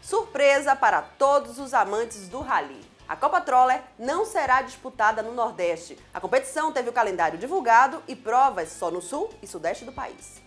Surpresa para todos os amantes do rally. A Copa Troller não será disputada no Nordeste. A competição teve o calendário divulgado e provas só no Sul e Sudeste do país.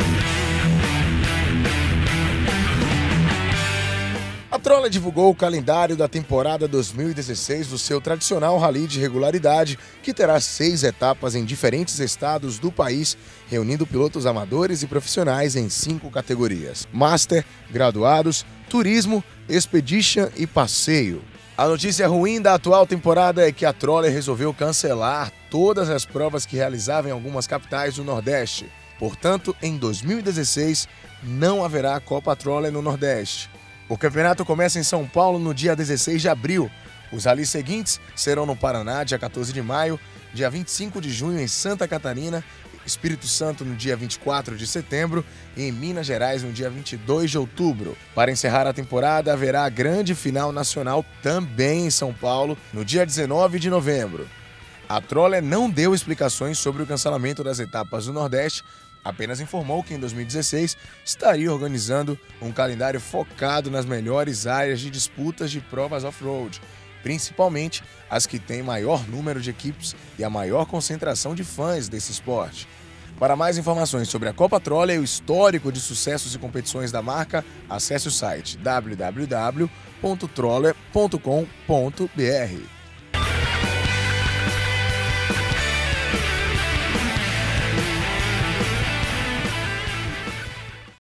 A Troller divulgou o calendário da temporada 2016 do seu tradicional rally de regularidade, que terá 6 etapas em diferentes estados do país, reunindo pilotos amadores e profissionais em 5 categorias: Master, Graduados, Turismo, Expedition e Passeio. A notícia ruim da atual temporada é que a Troller resolveu cancelar todas as provas que realizava em algumas capitais do Nordeste. Portanto, em 2016, não haverá Copa Troller no Nordeste. O campeonato começa em São Paulo no dia 16 de abril. Os rallies seguintes serão no Paraná, dia 14 de maio, dia 25 de junho em Santa Catarina, Espírito Santo no dia 24 de setembro e em Minas Gerais no dia 22 de outubro. Para encerrar a temporada, haverá a grande final nacional também em São Paulo no dia 19 de novembro. A Troller não deu explicações sobre o cancelamento das etapas do Nordeste, apenas informou que em 2016 estaria organizando um calendário focado nas melhores áreas de disputas de provas off-road, principalmente as que têm maior número de equipes e a maior concentração de fãs desse esporte. Para mais informações sobre a Copa Troller e o histórico de sucessos e competições da marca, acesse o site www.troller.com.br.